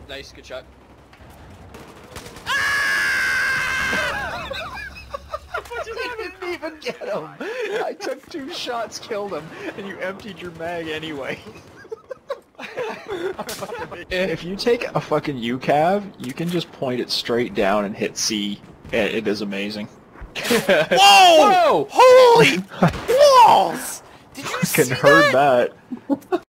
Nice, good shot. You didn't even get him! I took 2 shots, killed him, and you emptied your mag anyway. If you take a fucking UCAV, you can just point it straight down and hit C. It is amazing. Whoa! Whoa! Holy balls! Did you see Fucking heard that.